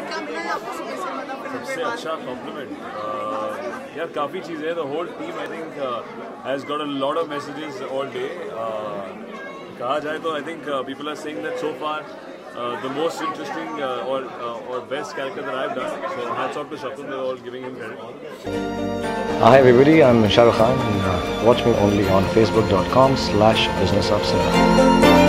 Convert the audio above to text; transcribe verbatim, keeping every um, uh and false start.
क्या मिला है आपको सबसे अच्छा कॉम्प्लीमेंट यार काफ़ी चीज़ें हैं. The whole team I think has got a lot of messages all day. कहा जाए तो I think people are saying that so far the most interesting uh, or uh, or best character that I've done. So hats off to Shakun, they're all giving him credit. Hi everybody, I'm Shah Rukh Khan. Watch me only on facebook dot com slash business of Sidharth.